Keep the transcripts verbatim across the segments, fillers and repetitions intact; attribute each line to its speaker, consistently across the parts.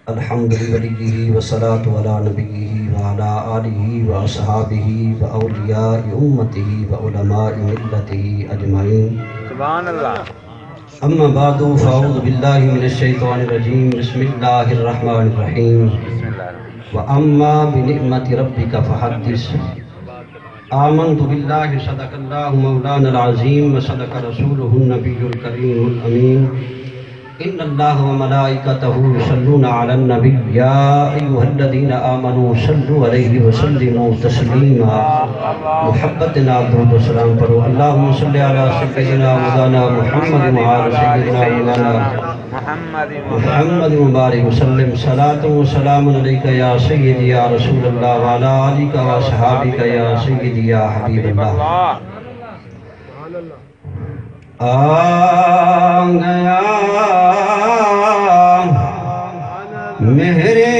Speaker 1: الحمد لله والصلاة على نبيه وعلى آله وأصحابه وأولياء أمته وعلماء ملته أجمعين.
Speaker 2: سبحان اللہ.
Speaker 1: أما بعد فأعوذ بالله من الشيطان الرجيم. بسم الله الرحمن الرحيم.
Speaker 2: بسم اللہ الرحمن
Speaker 1: وأما بنعمة ربك فحدث. آمنت بالله صدق الله مولانا العظيم وصدق رسوله النبي الكريم الأمين. إن الله وملائكته يصلون على النبي يا أيها الذين آمنوا صلوا عليه وسلموا تسليما. محبتنا درود و سلام پڑھو. اللهم صل على سيدنا مولانا محمد وعلى سيدنا مولانا
Speaker 2: محمد
Speaker 1: محمد مبارک وسلم. صلاة و سلام علیکہ یا سیدی یا رسول اللہ وعلى آلک و صحابک یا سیدی یا حبیب اللہ. آ گیا مہرے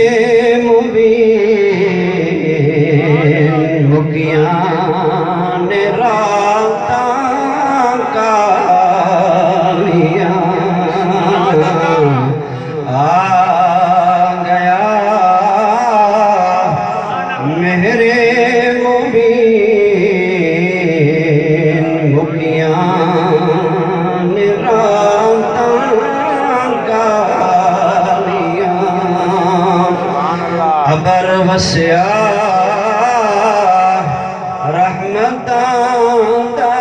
Speaker 1: مبین مکیان راتاں کالیاں. آ گیا مہرے مبین مکیان خبر وسیا رحمتاں دا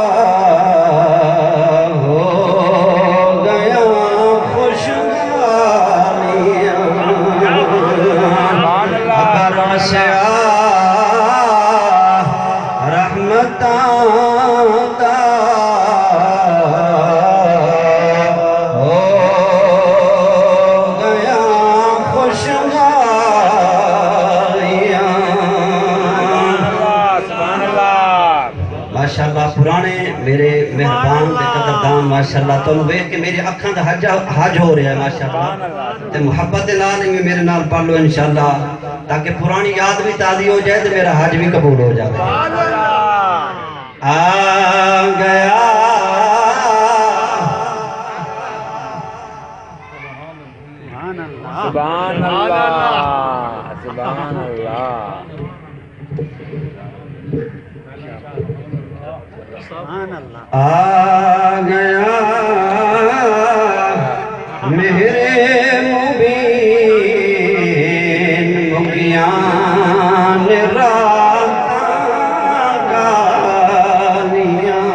Speaker 1: ہو گیا خوشحالیاں. خبر وسیا رحمتاں دا ماشاءاللہ. پرانے میرے مہربان دے قدردان ماشاءاللہ تو ویکھ کے میری اکھاں دا حج حج ہو رہا ہے ماشاءاللہ. تے محبت دے نال میں میرے نال پڑھ لو انشاءاللہ تاکہ پرانی یاد بھی تازی ہو جائے تے میرا حج بھی قبول ہو جائے. آ گیا
Speaker 2: سبحان اللہ. سبحان اللہ.
Speaker 1: آ گیا مہرے مبین مکیان راتاں کالیاں.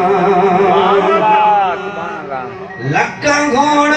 Speaker 1: لکھاں گھوڑا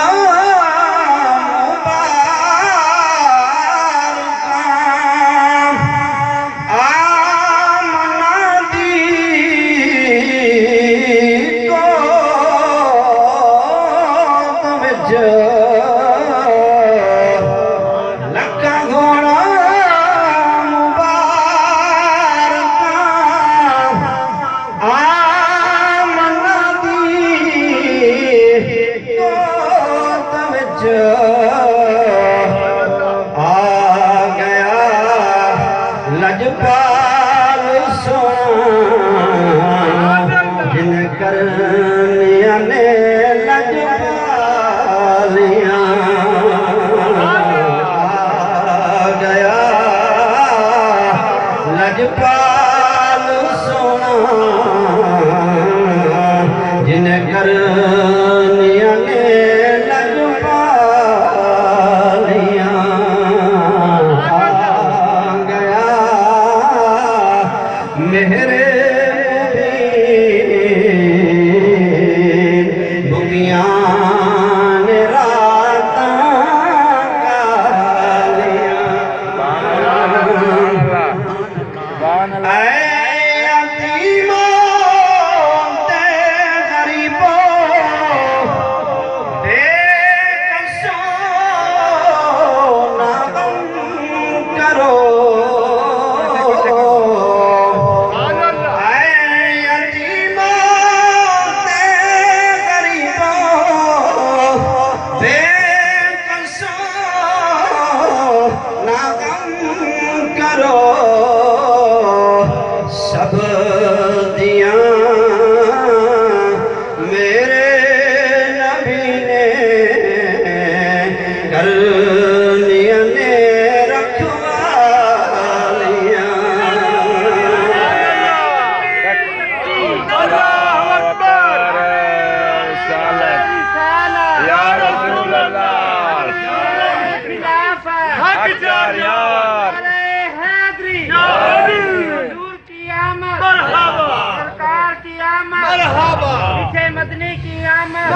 Speaker 1: لجپال سونا جن کرنیاں نے لجپالیاں. آ گیا لجپال سونا جن کرنیاں نے مہرے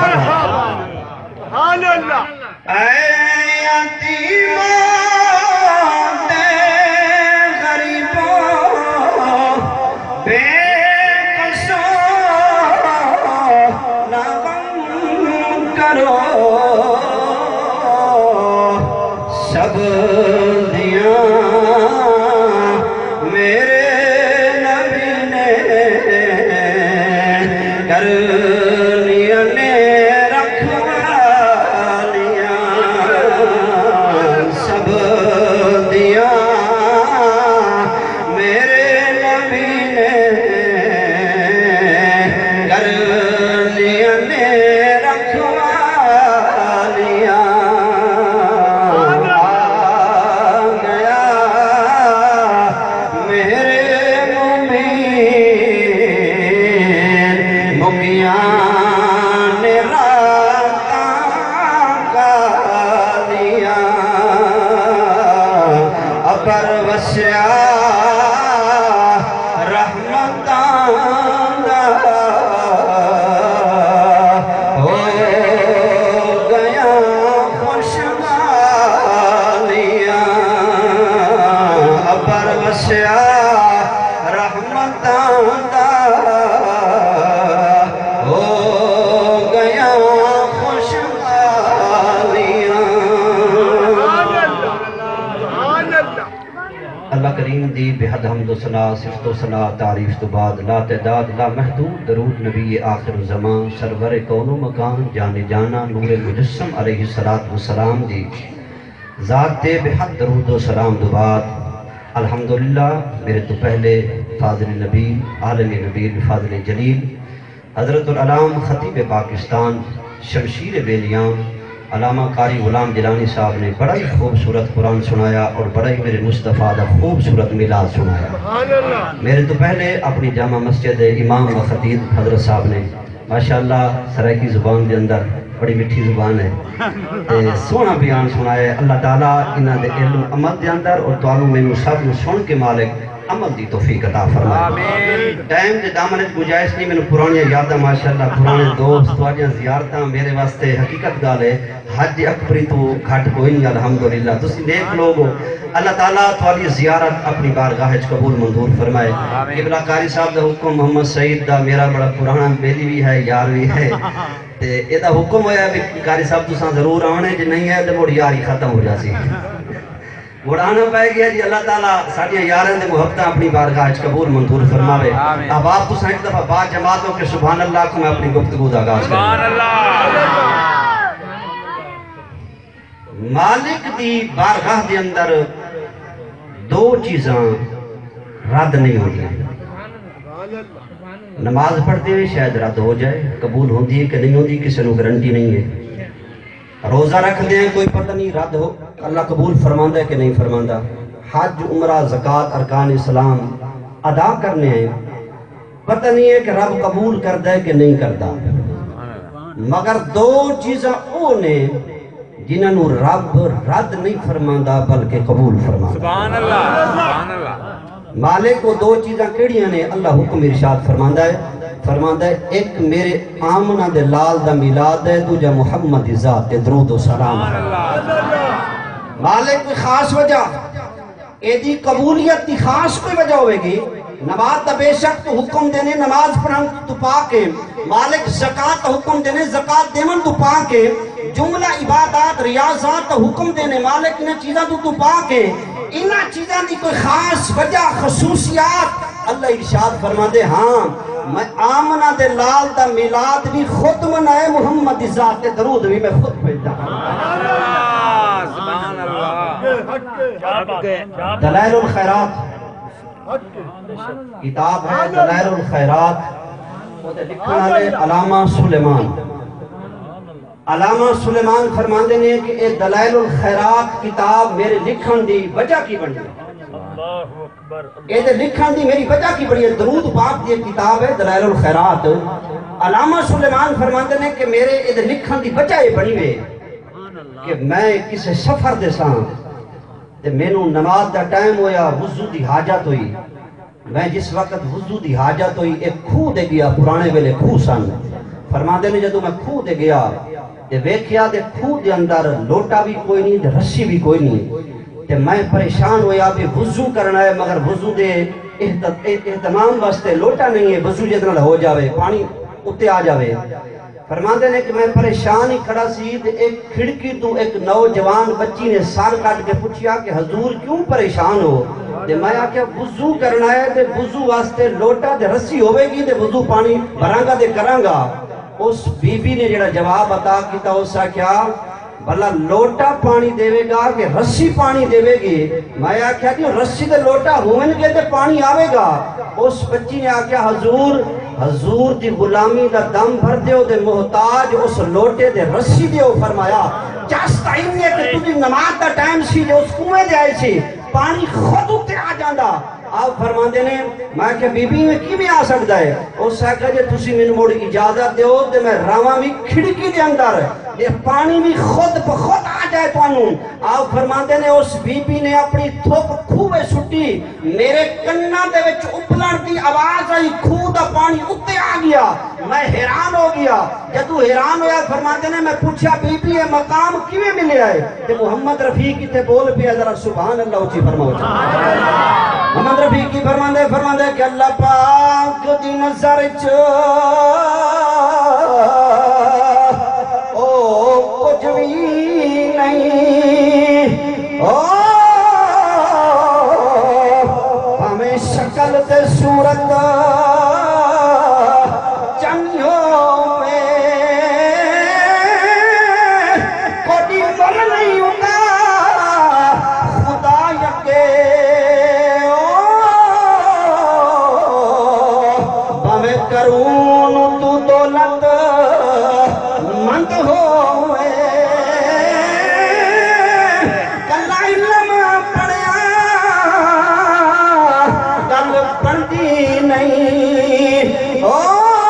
Speaker 3: سبحان اللہ
Speaker 1: اے یتیموں دے غریبوں بے قصوں نہ غم کرو سب دیاں میرے نبی نے کر لیا نے رکھوالیاں سب دیاں میرے نبی نے کر لیا نے رکھوالیاں اللہ کریم دی بہد حمد و ثنا صفت و ثنا تعریف تو بعد لا تعداد لا محدود درود نبی آخر زمان سرور کون و مکان جان جانا نور مجسم علیہ السلام دی ذات تے بہد درود و سلام تو بعد الحمدللہ میرے تو پہلے فاضل نبی عالم نبی فاضل جلیل حضرت العلام خطیب پاکستان شمشیر بیلیان علامہ قاری غلام جیلانی صاحب نے بڑا ہی خوبصورت قرآن سنایا اور بڑا ہی میرے مصطفیٰ دا خوبصورت میلاد سنایا میرے تو پہلے اپنی جامع مسجد امام و خطیب حضرت صاحب نے ماشاءاللہ سرائکی زبان دے اندر بڑی مٹھی زبان ہے سونا بیان سنایا اللہ تعالیٰ انہاں دے علم عمل دے اندر اور توانوں میں سب سن کے مالک عمل دی توفیق عطا فرمائے ٹائم دے دامنت گنجائش نہیں میں پرانی یاداں ماشاءاللہ پرانے دوست تواڈیاں زیارتاں میرے واسطے حقیقت گل ہے حج اکبری تو گھٹ کوئی نہیں الحمدللہ تسی نیک لوگ ہو اللہ تعالیٰ تواڈی زیارت اپنی بارگاہ وچ قبول منظور فرمائے قبلہ قاری صاحب دا حکم محمد سعید دا میرا بڑا پرانا بیلی بھی ہے یار بھی ہے تے اے دا حکم ہویا ہے قاری صاحب تساں ضرور آنے جے نہیں ہے تے مڑ یاری ختم ہو جاسی وڑانا پائے گیا جی اللہ تعالیٰ ساڑھیاں یاریں دے محبتہ اپنی بارگاہ قبول منظور فرماوے اب آپ تو سائنٹ دفعہ با جماعتوں کے سبحان اللہ کو میں اپنی گفتگو دا آغاز کروں مالک دی بارگاہ دے اندر دو چیزاں رد نہیں ہوتی ہیں نماز پڑھتے ہیں شاید رد ہو جائے قبول ہوندی ہے کہ نہیں ہوندی کسی نو گارنٹی نہیں ہے روزہ رکھ دیں کوئی پتہ نہیں رد ہو اللہ قبول فرماندہ ہے کہ نہیں فرماندہ حج عمرہ زکاة ارکان اسلام ادا کرنے ہیں پتہ نہیں ہے کہ رب قبول کردہ ہے کہ نہیں کردہ مگر دو چیزاں او نے جنہاں نو رب رد نہیں فرماندہ بلکہ قبول فرماندہ سبحان اللہ سبحان اللہ مالک کو دو چیزاں کیڑیاں نے اللہ حکم ارشاد فرماندہ ہے فرماندہ ہے ایک میرے آمنہ دے لال دا میلاد ہے دوجہ محمد ذات درود و سلام مالک کوئی خاص وجہ ایدی قبولیت دی خاص کوئی وجہ ہوئے گی نماز تا بے شک تو حکم دینے نماز پڑھن تو پاکے مالک زکاة تا حکم دینے زکاة دیمن تو پاکے جملہ عبادات ریاضات تا حکم دینے مالک انہیں چیزاں تو تو پاکے انہیں چیزاں دی کوئی خاص وجہ خصوصیات اللہ ارشاد فرما دے ہاں میں آمنہ دے لال دا میلاد بھی خود منائے محمد ذات درود بھی میں خود بھیجتا
Speaker 2: سبحان اللہ
Speaker 1: دلائل الخیرات کتاب ہے دلائل الخیرات لکھنا ہے علامہ سلیمان علامہ سلیمان فرماندے نے کہ اے دلائل الخیرات کتاب میرے لکھن دی وجہ کی بڑی ہے اے دے لکھن دی میری وجہ کی بڑی ہے درود پاک دی کتاب ہے دلائل الخیرات علامہ سلیمان فرماندے نے کہ میرے اے دے لکھن دی وجہ یہ بڑی ہے کہ میں کسی سفر دے ساں تے میں نو نماز دا ٹائم ہویا وضو دی حاجت ہوئی میں جس وقت وضو دی حاجت ہوئی ایک کھو دے گیا پرانے ویلے کھو سن فرماتے نے جدو میں کھو دے گیا تے ویکھیا تے کھو دے اندر لوٹا بھی کوئی نہیں تے رسی بھی کوئی نہیں تے میں پریشان ہویا بھی وضو کرنا ہے مگر وضو دے اہتمام واسطے لوٹا نہیں ہے وضو جتنا ہو جاوے پانی اتے آ جاوے فرماتے نے کہ میں پریشان ہی کھڑا سی تے ایک کھڑکی تو ایک نوجوان بچی نے سار کاٹ کے پوچھیا کہ حضور کیوں پریشان ہو تے میں آکھیا وضو کرنا ہے تے وضو واسطے لوٹا تے رسی ہوئے گی تے وضو پانی بھرانگا تے کرانگا اس بی بی نے جڑا جواب عطا کیتا اس سے کیا بھلا لوٹا پانی دیوے گا کہ رسی پانی دیوے گی میں آکھیا کہ رسی تے لوٹا ہوئن کے تے پانی آوے گا اس بچی نے آکھیا حضور حضور دی غلامی دا دم بھر دیو دے محتاج اس لوٹے دے رسی دیو فرمایا جس ٹائم نے کہ تجھے نماز دا ٹائم سی جو اس کنویں دے آئے سی پانی خود اتے آ جاندہ آپ فرماندے نے میں کہ بی بی میں کی بھی آ سکتا ہے اس سے کہا جے تسی میں موڑ اجازت دیو دے میں راواں بھی کھڑکی دے اندر یہ پانی بھی خود بخود آ جائے تو انہوں آپ فرماندے نے اس بی بی نے اپنی تھوک کھوے سٹی میرے کنہ دے وچ اپلان دی آواز آئی کھو دا پانی اتے آ گیا میں حیران ہو گیا جدو حیران ہویا فرماندے نے میں پوچھا بی بی یہ مقام کیویں ملے آئے کہ محمد رفیق تے بول پیا ذرا سبحان اللہ اچھی فرماؤ محمد رفیق کی فرماندے فرماندے کہ اللہ پاک دی نظر چو او کچھ بھی نہیں او ہمیں شکل تے صورت چنیوں میں کوئی مر نہیں ہوتا خدا یکے کرون تو دولت مند ہوئے کلا علم پڑھیا گل پڑھتی نہیں او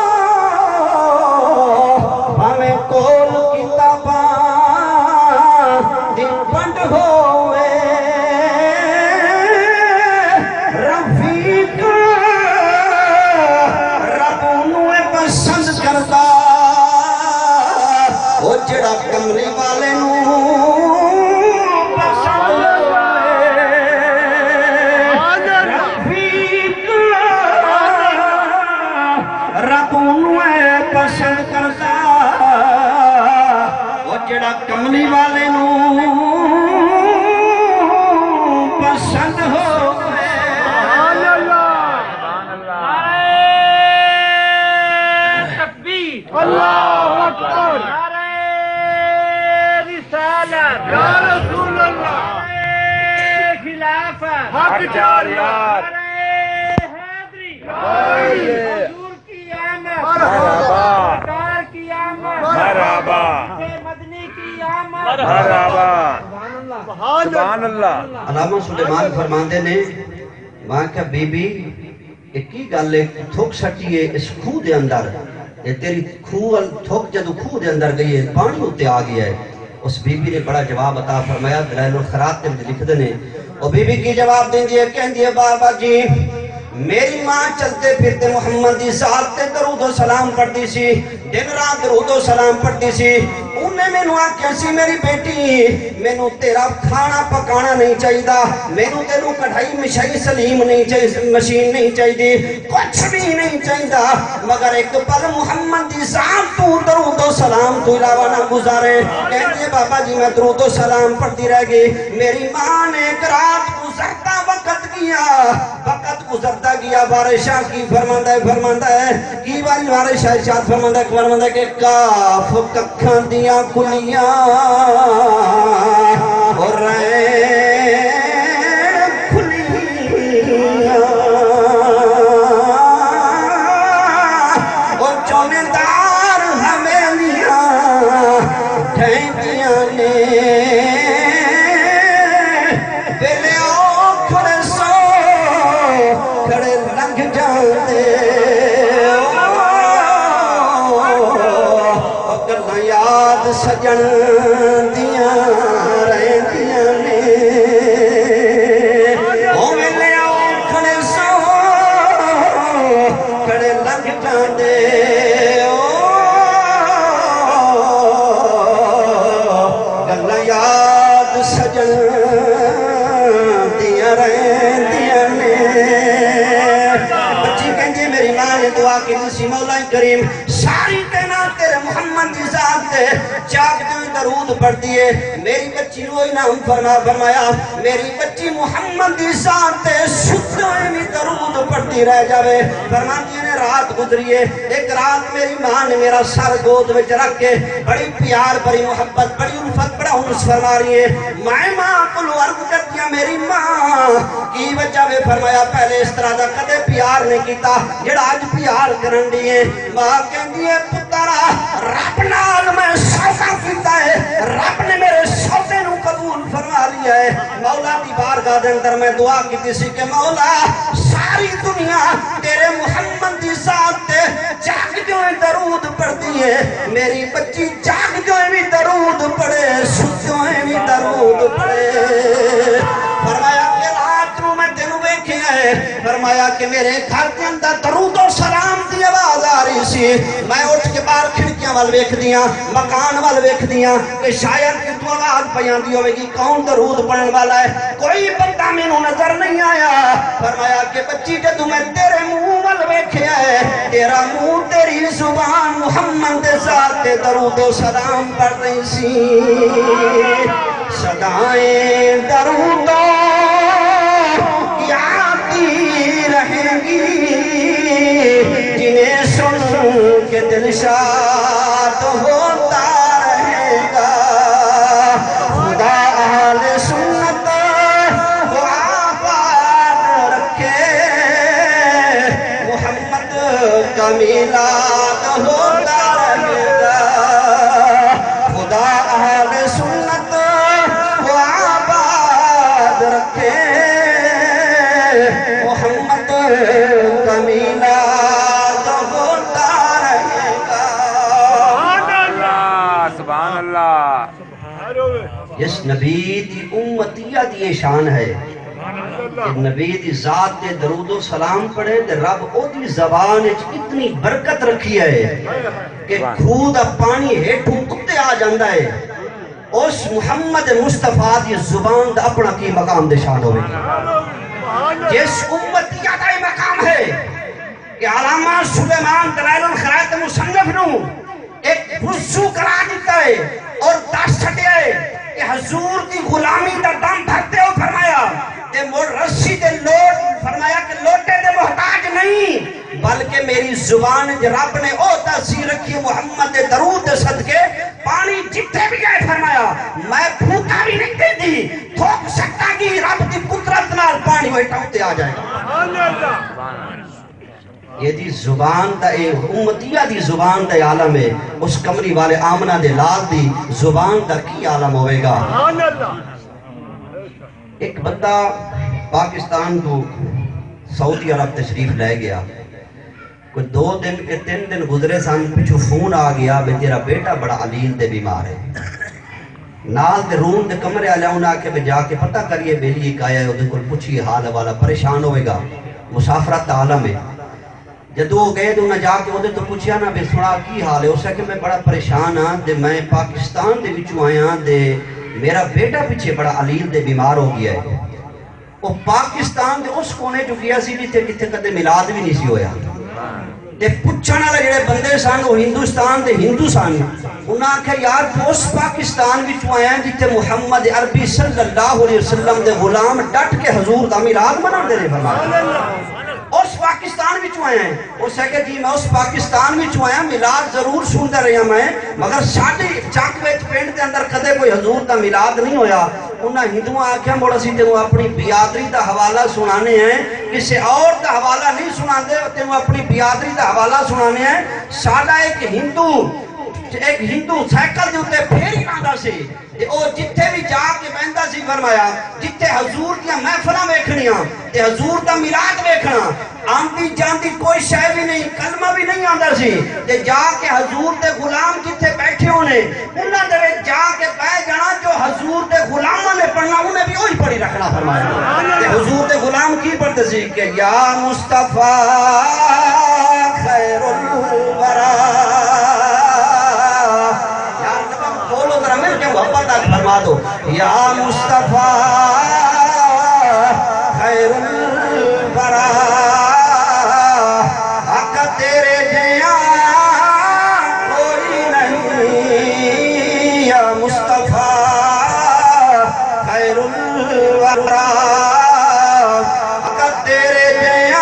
Speaker 1: ہمیں کول کتاباں دل پڑھ ہوئے رفیق کرتا وہ جڑا کمرے والے نوں پسند رفیق رب نوں پسند کرتا وہ جڑا کمرے والے نوں پسند ہو اللہ اکبر نعرہ رسالت یا رسول اللہ خلافت حق جاریات نعرہ حیدری حضور کی آمد مرحبا سرکار کی آمد مرحبا مدنی کی آمد مرحبا سبحان اللہ علامہ سلیمان فرماندے نے وہاں کہ بی بی ایک ہی گل ایک تھوک سٹی ہے اس کھو دے اندر یہ تیری کھو تھوک جدو کھو دے اندر گئی ہے پانی ہوتے آ گیا ہے اس بی بی نے بڑا جواب عطا فرمایا دلائل الخیرات تے لکھ دینے اور بی بی کی جواب دیں دیئے کہن دیئے بابا جی میری ماں چلتے پھرتے محمد دی ذات تے درود و سلام پڑھتی سی دن رات درود و سلام پڑھتی سی انہیں میں نو آکھیا سی میری بیٹی میں نو تیرا کھانا پکانا نہیں چاہی دا میں نو تیرو کڑھائی مشائی سلیم نہیں چاہی مشین نہیں چاہی دی کچھ بھی نہیں چاہی دا مگر ایک پل محمد دی ذات تو درود و سلام تو علاوہ نہ گزارے کہتے بابا جی میں درود و سلام پڑھتی رہ گئی میری ماں نے ایک رات گزرتا وقت کیا وقت گزرتا گیا بارشاں کی فرماندہ ہے فرماندہ ہے کی باری بارشاں ارشاد فرماندہ ہے فرماندہ ہے کہ کاف ککھاں دیاں کلیاں اور رین کھلیاں اور چومندار حویلیاں ٹھینکیاں نے دلے او کھڑے سو کھڑے لنگ جاندے گلاں یاد سجن دیاں رہندیاں نے او ویلے او کھڑے سو کھڑے لنگ جاندے او سجن دیا رہندیاں نے بچی کہنجے میری ماں نے دعا کی سی مولا کریم ساری تینا تیرے محمد کی ذات تے جاگ دیں درود پڑھ دیے میری بچی نو انعام فرما فرمایا میری بچی محمد کی ذات تے شدویں بھی درود پڑھتی رہ جاوے فرماتی نے رات گزریے ایک رات میری ماں نے میرا سر گود میں رکھ کے بڑی پیار بڑی محبت بڑی الفت بڑا انس فرما رہی ہے میں ماں کو عرض کر دیا میری ماں کی وجہ میں فرمایا پہلے اس طرح دا کدے پیار نہیں کیتا جڑا آج پیار کرن دیئے ماں کہندی ہے پترا رب نال میں سودا کیتا ہے رب نے میرے سودے نو قبول فرما لیا ہے مولا دی بارگاہ دے اندر میں دعا کیتی سی کہ مولا ساری دنیا تیرے محمد دی ذات تے جاگ جو درود پڑھتی ہے میری بچی جاگ جو بھی درود پڑھے سجوں بھی درود پڑھے فرمایا کہ رات نو میں تینوں بیکھے ہے فرمایا کہ میرے گھر کے اندر درود و سلام دی آواز آ رہی سی میں اٹھ کے باہر کھڑکیاں وال ویکھ دیاں مکان وال ویکھ دیاں کہ شاید کہ تو آواز پیاندی ہوئے گی کون درود پڑھن والا ہے کوئی بندہ میں نو نظر نہیں آیا فرمایا کہ بچی جدو میں تیرے منہ وال ویکھے ہے تیرا منہ تیری زبان محمد دے ذات درود و سلام پڑھ رہی سی صدائیں درود آتی رہیں گی جنہیں سن کے دل شاد ہوتا رہے گا خدا اہل سنت کو آباد رکھے محمد کا میلاد ہوتا رہے گا خدا اہل سنت کو آباد رکھے محمد کا میلاد ہوتا رہے گا
Speaker 2: سبحان اللہ
Speaker 1: اس نبی دی امتیہ دی شان ہے کہ نبی دی ذات دے درود و سلام پڑھے دے رب او دی زبان اتنی برکت رکھی ہے کہ خود پانی ہیٹھوں کتے آ جاندہ ہے اس محمد مصطفیٰ دی زبان دا اپنا کی مقام دے شان ہوئے جس امتیہ دا مقام ہے کہ علامہ سلیمان دلائل الخرائط مصنف نو ایک وضو کرا دیتا ہے اور دس چھٹے ہے کہ حضور دی غلامی دا دم بھرتے ہو فرمایا تے موڑ رسی دے لوٹ فرمایا کہ لوٹے دے محتاج نہیں بلکہ میری زبان رب نے او تاثیر رکھی محمد درود دے صدقے پانی جتے بھی گئے فرمایا میں پھوکا بھی نہیں دے دی تھوک سکتا کی رب دی قدرت نال پانی وہ ٹھوکتے آ جائے گا یہ دی زبان دا اے امتیہ دی زبان دا عالم ہے اس کمری والے آمنہ دے لال دی زبان دا کی عالم ہوئے گا ایک بندہ پاکستان کو سعودی عرب تشریف لے گیا کوئی دو دن کے تین دن گزرے سان پچھو فون آ گیا بے تیرا بیٹا بڑا علیل دے بیمار ہے نال دے روم دے کمرے آلیا انہا کہ میں جا کے پتہ کریے بیلی ایک آیا ہے وہ دے کل پوچھی حال والا پریشان ہوئے گا مسافرت عالم ہے جدو گئے تو انہیں جا کے وہ دے تو پوچھیا نا بے سنا کی حال ہے اسے کہ میں بڑا پریشان ہاں دے میں پاکستان دے بچو آیا دے میرا بیٹا پیچھے بڑا علیل دے بیمار ہو گیا ہے وہ پاکستان دے اس کونے جو گیا سی جتے کتے کتے ملاد بھی نہیں سی ہویا تے پچھانا لگے جڑے بندے سان وہ ہندوستان دے ہندو سان انہاں کہ یار تو اس پاکستان بھی چو آیا جتے محمد عربی صلی اللہ علیہ وسلم دے غلام ڈٹ کے حضور دا ملاد منا دے رہے فرمایا اس پاکستان بھی چو آیا ہیں وہ سے کہ جی میں اس پاکستان بھی چو آیا ملاد ضرور سن دے رہا میں مگر ساڑھے چاک ویچ پینٹ دے اندر کدے کوئی حضور دا ملاد نہیں ہویا انہاں ہندوہ آکھیں بڑا سی تینوں اپنی بیادری دا حوالہ سنانے ہیں کسی اور دا حوالہ نہیں سنا دے تینوں اپنی بیادری دا حوالہ سنانے ہیں ساڑھا ایک ہندو ایک ہندو سائیکل دیوتے پھیری آندا سی او جتھے بھی جا کے بہندہ سی فرمایا جتھے حضور دیا محفلہ ویکھنیاں تے حضور دا میلاد ویکھنا آمدی جاندی کوئی شے بھی نہیں کلمہ بھی نہیں آندا سی تے جا کے حضور دے غلام جتھے بیٹھے ہونے انہاں دے جا کے بہ جانا جو حضور دے غلامہ نے پڑھنا انہیں بھی وہی پڑھی رکھنا فرمایا تے حضور دے غلام کی پڑھتے سی کہ یا مصطفیٰ خیر الورا فرما دو یا مصطفیٰ خیر الورا حق تیرے جیاں کوئی نہیں یا مصطفیٰ خیر الورا حق تیرے جیاں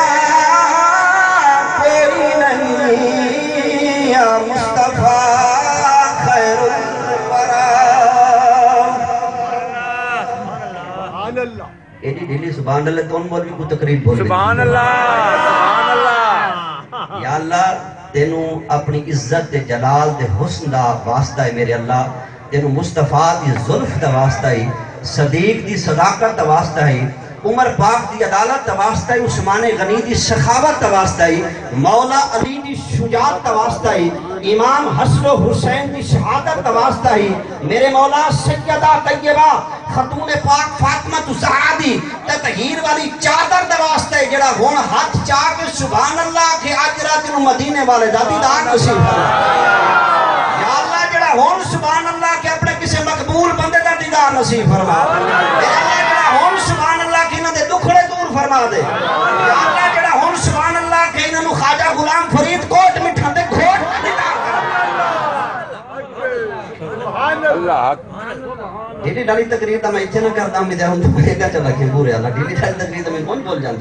Speaker 1: کوئی نہیں یا مصطفیٰ خیر الورا ایڈی ڈھیلی سبحان اللہ تو ان مولوی کو تقریب بول
Speaker 2: سبحان اللہ سبحان اللہ
Speaker 1: یا اللہ تینوں اپنی عزت دے جلال دے حسن دا واسطہ ہے میرے اللہ تینوں مصطفیٰ دی ظلف دا واسطہ ہے صدیق دی صداقت دا واسطہ ہے عمر پاک دی عدالت دا واسطہ ہے عثمان غنی دی سخاوت دا واسطہ ہے مولا علی دی شجاعت دا واسطہ ہے امام حسن و حسین دی شہادت دا واسطہ ہے میرے مولا سیدہ طیبہ خاتون پاک فاطمہ الزہرا دی تطہیر والی چادر دا واسطہ ہے جڑا ہون ہاتھ چاہ کے سبحان اللہ کہ آج رات انہوں مدینے والے دا دیدار نصیب فرما یا اللہ جڑا ہون سبحان اللہ کہ اپنے کسی مقبول بندے دا دیدار نصیب فرما یا اللہ جڑا ہون سبحان اللہ کہ انہوں دے دکھڑے دور فرما دے یا اللہ جڑا ہون سبحان اللہ کہ انہوں خواجہ غلام فرید کوٹ مٹھا دے کھوٹ دیدار
Speaker 2: اللہ
Speaker 1: ڈیلی ڈالی تقریر تا میں اچھے نہ کرتا ہوں میں دیہاں تو کہے گا چلا کہ بورے اللہ ڈیلی ڈالی تقریر تا میں کون بول جاندی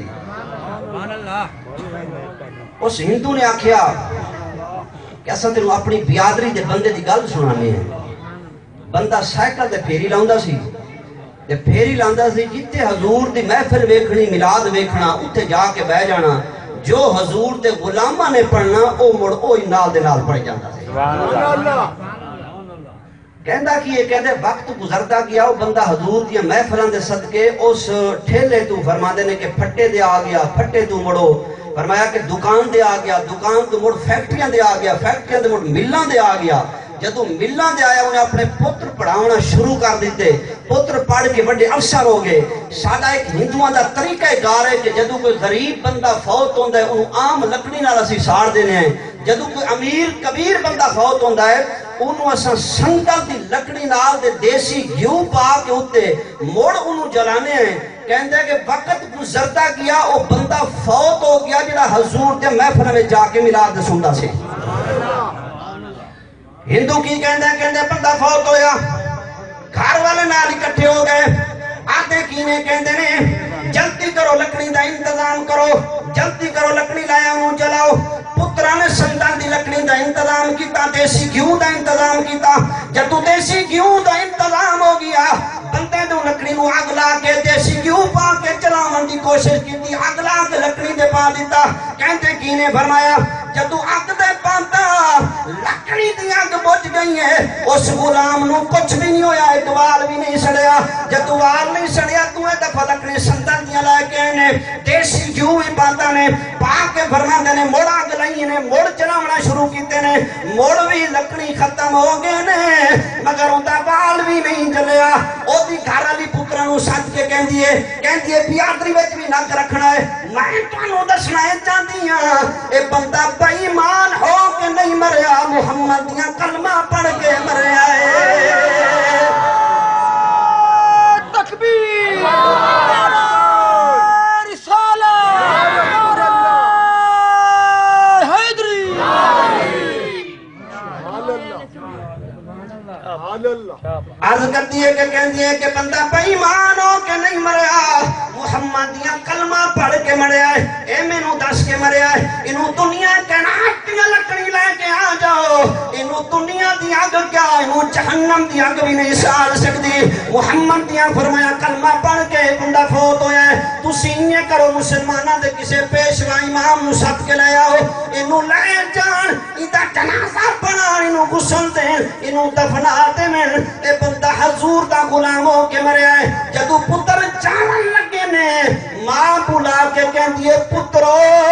Speaker 1: اس ہندو نے آکھیا کہ اصلا تیروں اپنی بیادری دے بندے دی گل سنانے ہیں بندہ سائیکل دے پھیری لاؤندہ سی دے پھیری لاؤندہ سی جتے حضور دی محفل ویکھنی ملاد ویکھنا اتھے جا کے بہ جانا جو حضور دے غلامہ نے پڑھنا او مڑ او نال دے نال پڑھ جاندہ سی
Speaker 2: سبحان اللہ
Speaker 1: کہندہ کہ یہ کہندے وقت گزردہ کیا وہ بندہ حضور دیا محفلان دے صدقے اس ٹھیلے تو فرما دینے کہ پھٹے دے آ گیا پھٹے تو مڑو فرمایا کہ دکان دے آ گیا دکان تو مڑ فیکٹریاں دے آ گیا فیکٹریاں دے مڑ ملان دے آ گیا جدو ملان دے آیا انہیں اپنے پتر پڑھاونا شروع کر دیتے پتر پڑھ کے بڑے افسر ہو گئے سادہ ایک ہندوان دا طریقہ گار ہے کہ جدو کوئی غریب بندہ فوت ہوندہ ہے انہوں عام لکڑی نال اسی ساڑ دینے ہیں جدو کوئی امیر کبیر بندہ فوت ہوندہ ہے انہوں اساں سنگل دی لکڑی نال دے دیسی گیو پا کے ہوتے موڑ انہوں جلانے ہیں کہندے کہ وقت گزردہ کیا وہ بندہ فوت ہو گیا جڑا حضور دے محفل میں جا کے ملاد سندا سے ہندو کی کہندے کہندے بندہ فوت ہویا گھر والے نال اکٹھے ہو گئے آدھے کینے کہندے نے جلدی کرو لکڑی دا انتظام کرو جلدی کرو لکڑی لایا انہوں جلاؤ پترانے سندان دی لکڑی دا انتظام کیتا دیسی گیوں دا انتظام کیتا جب تو دیسی گیوں دا انتظام ہو گیا بندے دو لکڑی نو اگلا کے دیسی گیوں پا کے چلاون دی کوشش کیتی اگلا کے لکڑی دے پا دیتا کہندے کینے فرمایا جب تو اگ دے پانتا لکڑی دی اگ بجھ گئی ہے اس غلام نو کچھ بھی نہیں ہویا ایک وال بھی نہیں سڑیا جب تو وال نہیں سڑیا تو اے دفعہ لکڑی سندان دیا لائے کے انہیں دیسی گیوں ہی پانتا نے پا کے فرماندے نے موڑا اگ لئی نے موڑ چلاونا شروع کیتے نے موڑ بھی لکڑی ختم ہو گئے نے مگر ان دا وال بھی نہیں جلیا او دی گھر والی پترا نو سچ کے کہندی ہے کہندی ہے بیادری وچ بھی نک رکھنا ہے میں تانوں دسنا ہے چاہندی ہاں اے بندہ بے ایمان ہو کے نہیں مریا محمد دیاں کلمہ پڑھ کے مریا ہے
Speaker 3: تکبیر
Speaker 1: عرض کرتی ہے کہ کہندی ہے کہ بندہ بے ایمان ہو کے نہیں مریا محمد دیاں کلمہ پڑھ کے مریا ہے اے میں نو دس کے مریا ہے انہوں دنیا کے ناٹیاں لکڑی لے کے آ جاؤ انہوں دنیا دی آگ کیا انہوں جہنم دی آگ بھی نہیں سال سکتی محمد دیاں فرمایا کلمہ پڑھ کے بندہ فوت ہویا ہے تو سینیے کرو مسلمانہ دے کسے پیشوا امام نو ساتھ کے لے آؤ انہوں لے جان ادھا جنازہ پڑھا انہوں گسل دیں انہوں دفنا دے میں اے بندہ حضور دا غلام ہو کے مریا ہے جدو پتر جانن لگے نے ماں بلا کے کہندی ہے پترو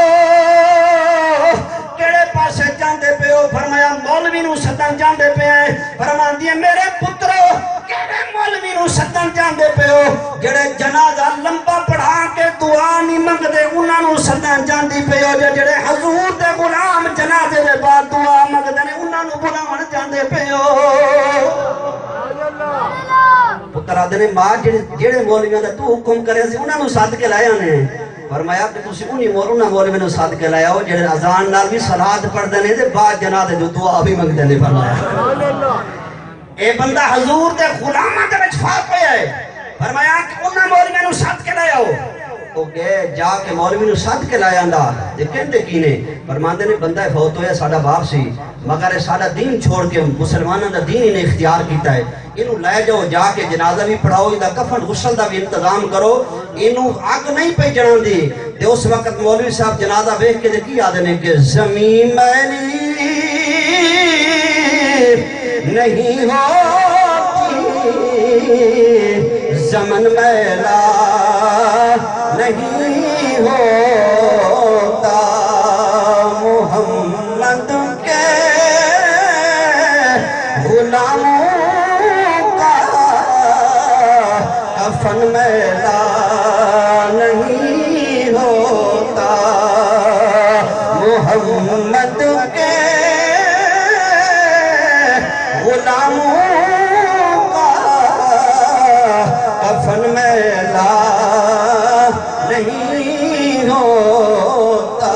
Speaker 1: کیڑے پاسے جاندے پہ ہو فرمایا مولوی نو ستن جاندے پہ ہیں فرماندی ہے میرے پترو کیڑے مولوی نو ستن جاندے پہ ہو جڑے جنازہ لمبا پڑھا کے دعا نہیں منگ دے انہاں نو ستن جاندی پہ ہو جڑے حضور دے غلام جنازے دے بعد دعا منگ دے انہاں نو بلاون جاندے پہ ہو پتر آدھے نے ماں جڑے مولویوں دا تو حکم کرے سی انہاں نو ساتھ کے لائے نے فرمایا کہ تسی انہی مولویوں مولویوں نو ساتھ کے لائے ہو جڑے اذان نال بھی صلات پڑھدے نے تے بعد جنازے جو دعا بھی منگدے نے فرمایا اے بندہ حضور دے غلاماں دے وچ فرق ہویا ہے فرمایا کہ انہاں مولویوں نو ساتھ کے لائے ہو او گئے جا کے مولوی نو ساتھ کے لائے آندا تے کہندے کینے فرماندے نے بندہ فوت ہویا ساڈا باپ سی مگر ساڈا دین چھوڑ کے مسلماناں دا دین ہی نے اختیار کیتا ہے اینو لے جاؤ جا کے جنازہ بھی پڑھاؤ ایندا کفن غسل دا بھی انتظام کرو اینو اگ نہیں پئی جڑان دی تے اس وقت مولوی صاحب جنازہ ویکھ کے کی آدھے نے کہ زمین میلی نہیں ہوتی زمن میلا نہیں ہوتا محمد کے غلاموں کا کفن میلا نہیں ہوتا محمد کے غلاموں کا کفن میلا نہیں ہوتا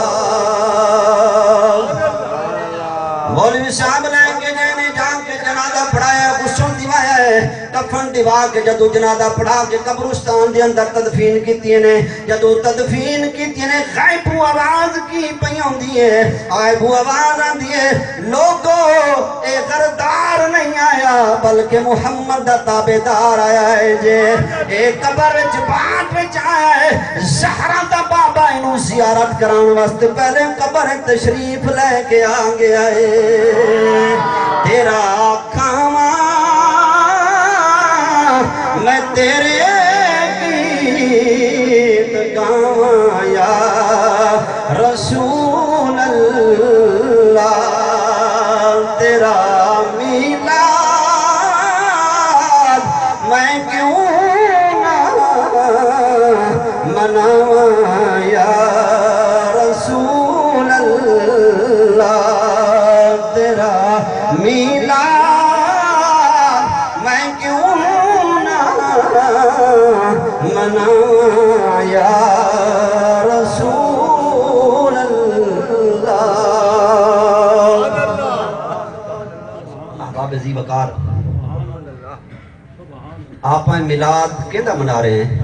Speaker 1: مولوی صاحب لیں گے جینے جا کے جنازہ پڑھایا غسل دیوایا ہے کفن دیوا کے جدو جنازہ پڑھا کے قبرستان دے اندر تدفین کیتی نے جدو تدفین کیتی نے غائبو آواز کی پیوں دیئے غائبو آواز آن دیئے لوگو اے غردار نہیں آیا بلکہ محمد دا تابدار آیا ہے جے اے قبر جبات وچ آیا ہے زہرہ دا بابا انہوں زیارت کران واسطے پہلے قبر تشریف لے کے آنگے آئے تیرا کھاواں میں تیرے گیت گاواں یا رسول اللہ تیرا میلاد میں کیوں نہ مناواں یا رسول اللہ تیرا میلاد میں کیوں مناواں یا رسول اللہ احباب ذی وقار آپ میلاد کیدا منا رہے ہیں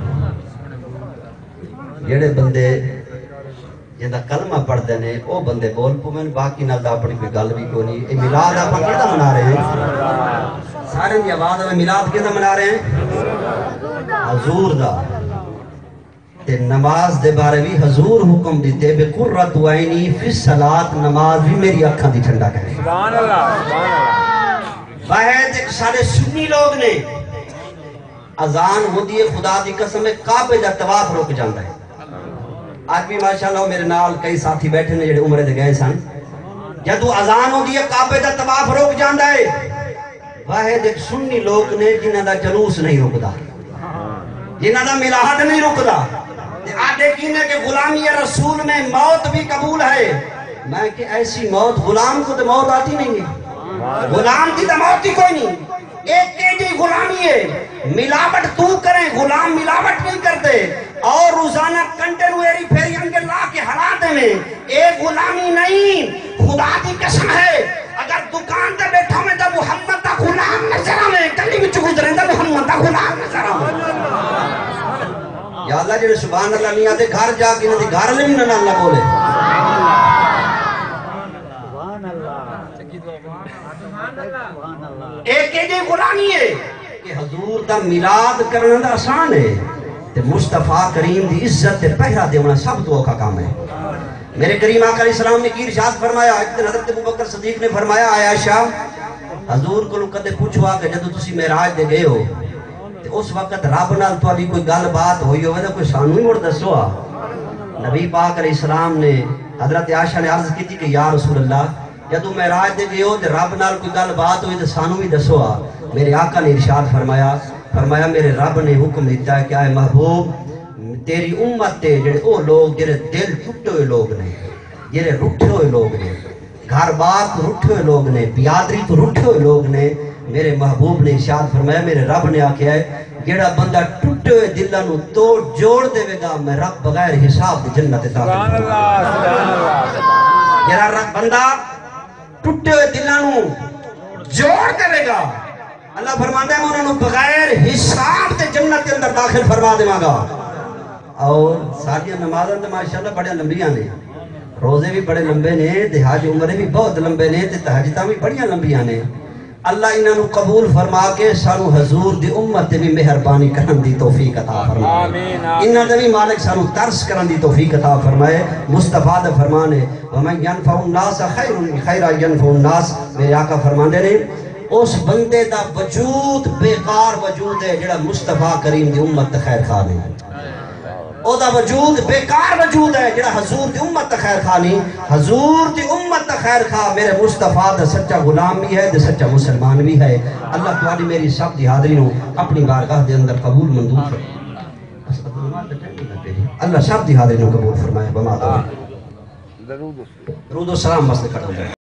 Speaker 1: جڑے بندے جنہاں کلمہ پڑھ دینے او بندے بول پو میں باقی نال دا اپنی کوئی گل بھی کوئی نہیں اے میلاد آپ کیدا منا رہے ہیں سارے دی آواز میں میلاد کیدا منا رہے ہیں حضور دا تے نماز دے بارے بھی حضور حکم دیتے بے قرۃ عینی فی الصلاۃ نماز بھی میری اکھاں دی ٹھنڈا کرے
Speaker 2: سبحان اللہ سبحان اللہ
Speaker 1: واحد ایک سارے سنی لوگ نے اذان ہوندی ہے خدا دی قسم ہے کعبے دا طواف رک جاندا ہے آج بھی ماشاءاللہ میرے نال کئی ساتھی بیٹھے نے جڑے عمرے دے گئے سن جدو اذان ہوندی ہے کعبے دا طواف رک جاندا ہے واحد ایک سنی لوگ نے جنہاں دا جلوس نہیں رکدا جنہاں دا میلاد نہیں رکدا آدھے کینے کہ غلامی رسول میں موت بھی قبول ہے میں کہ ایسی موت غلام کو تو موت آتی نہیں ہے غلام کی تو موت ہی کوئی نہیں ایک تیجی غلامی ہے ملاوٹ تو کریں غلام ملاوٹ نہیں کرتے اور روزانہ کنٹینویری پھیری انگے لا کے حراتے میں ایک غلامی نہیں خدا کی قسم ہے اگر دکان تے بیٹھا میں تا محمد تا غلام نظر آمیں کلی بچ گزریں تا محمد تا غلام نظر آمیں یا اللہ جڑے سبحان اللہ نہیں آتے گھر جا کے نہیں گھر لے بھی نہ اللہ بولے ایک ایک غلامی ہے کہ حضور دا میلاد کرنا دا آسان ہے تے مصطفیٰ کریم دی عزت تے پہرا دیونا سب تو کا کام ہے میرے کریم آقا علیہ السلام نے کی ارشاد فرمایا ایک دن حضرت ابوبکر صدیق نے فرمایا آیا عائشہ حضور کو کدے پوچھوا کہ جدو تسی معراج دے گئے ہو تے اس وقت رب نال تواڈی کوئی گل بات ہوئی ہوے تے کوئی سانو ہی مڑ دسو نبی پاک علیہ السلام نے حضرت عائشہ نے عرض کی تھی کہ یا رسول اللہ جدو معراج دے گئے ہو تے رب نال کوئی گل بات ہوئی تے سانو بھی دسو میرے آقا نے ارشاد فرمایا فرمایا میرے رب نے حکم دیتا ہے کہ اے محبوب تیری امت تے جڑے او لوگ جڑے دل ٹوٹے ہوئے لوگ نے جڑے روٹھے ہوئے لوگ نے گھر بار تو روٹھے ہوئے لوگ نے بیادری تو روٹھے ہوئے لوگ نے میرے محبوب نے ارشاد فرمایا میرے رب نے آکھیا ہے جیڑا بندہ ٹوٹے ہوئے دلاں نو توڑ جوڑ دے گا میں رب بغیر حساب دی جنت داخل
Speaker 2: سبحان اللہ سبحان اللہ
Speaker 1: جیڑا رب بندہ ٹوٹے ہوئے دلاں نو جوڑ دے گا اللہ فرماتا ہے میں انہوں نے بغیر حساب دے جنت کے اندر داخل فرما دے گا اور ساڑھیاں نمازاں تے ماشاءاللہ بڑے لمبیاں نے روزے بھی بڑے لمبے نے دہاج عمرے بھی بہت لمبے نے تے تہجداں بھی بڑیاں لمبیاں نے اللہ انہوں نے قبول فرما کے سانو حضور دی امت بھی مہربانی کرن دی توفیق عطا فرمائے انہوں نے بھی مالک سانو ترس کرن دی توفیق عطا فرمائے مصطفیٰ دے فرمانے وَمَنْ يَنْفَعُ النَّاسَ خَيْرٌ خَيْرًا يَنْفَعُ النَّاسِ میرے آقا فرمانے نے اس بندے دا وجود بیکار وجود ہے جڑا مصطفیٰ کریم دی امت خیر خواہ ہے او دا وجود بیکار وجود ہے جڑا حضور دی امت خیر خواہ نہیں حضور دی امت خیر خواہ میرے مصطفیٰ دا سچا غلام بھی ہے دا سچا مسلمان بھی ہے اللہ تعالی میری سب دی حاضرین ہو اپنی بارگاہ دے اندر قبول منظور فرمائے اللہ سب دی حاضرین ہو قبول فرمائے بما دو درود و سلام بس کھڑا ہو جائے